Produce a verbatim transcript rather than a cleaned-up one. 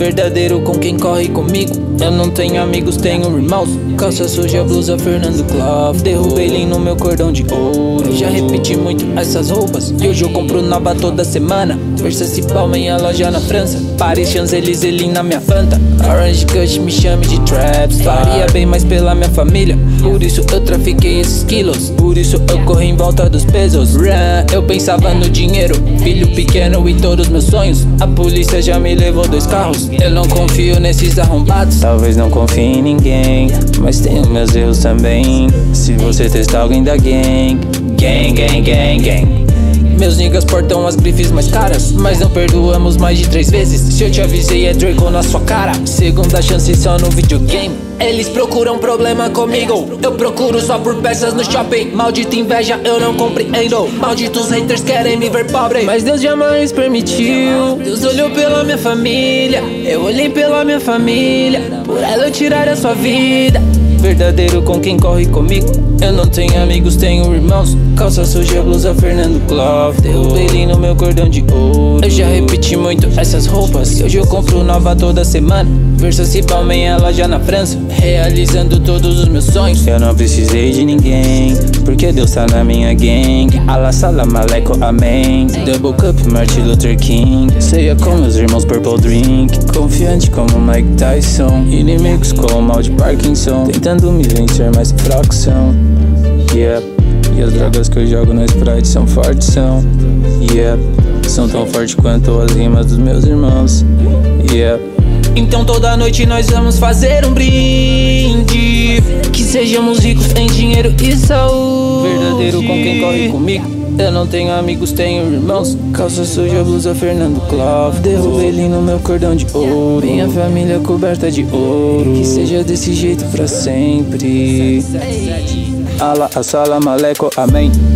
Verdadeiro com quem corre comigo. Eu não tenho amigos, tenho irmãos. Calça suja, blusa Fernando Clough. Derrubei ele no meu cordão de ouro. Já repeti muito essas roupas e hoje eu compro nova toda semana. Versace Balmain, a loja na França. Paris, Champs-Élysées, na minha Fanta. Orange Kush, me chame de Traps. Faria bem mais pela minha família, por isso eu trafiquei esses quilos. Por isso eu corri em volta dos pesos. Run, eu pensava no dinheiro, filho pequeno e todos meus sonhos. A polícia já me levou dois carros. Eu não confio nesses arrombados. Talvez não confie em ninguém, mas tenho meus erros também. Se você testar alguém da gang, gang, gang, gang, gang. Meus niggas portam as grifes mais caras, mas não perdoamos mais de três vezes. Se eu te avisei é Draco na sua cara. Segunda chance só no videogame. Eles procuram problema comigo, eu procuro só por peças no shopping. Maldita inveja, eu não compreendo. Malditos haters querem me ver pobre, mas Deus jamais permitiu. Deus olhou pela minha família, eu olhei pela minha família. Por ela eu tirar a sua vida. Verdadeiro com quem corre comigo. Eu não tenho amigos, tenho irmãos. Calça suja, blusa Fernando Clough. Derrubei ele no meu cordão de ouro. Eu já repeti muito essas roupas e hoje eu compro nova toda semana. Versace Balmain, a loja na França. Realizando todos os meus sonhos. Eu não precisei de ninguém, porque Deus tá na minha gang. Allah, salam, aleikum, amém. Double Cup, Martin Luther King. Ceia com meus irmãos, Purple Drink. Confiante como Mike Tyson. Inimigos com o mal de Parkinson, tentando me vencer, mas fracos são. Yeah. E as drogas que eu jogo no Sprite são fortes, são. Yeah. São tão fortes quanto as rimas dos meus irmãos. Yeah. Então toda noite nós vamos fazer um brinde, que sejamos ricos em dinheiro e saúde. Verdadeiro com quem corre comigo. Eu não tenho amigos, tenho irmãos. Calça suja, blusa Fernando Clough. Derrubei ele no meu cordão de ouro. Minha família coberta de ouro. Que seja desse jeito pra sempre. Allah, assalam, aleikum, amém.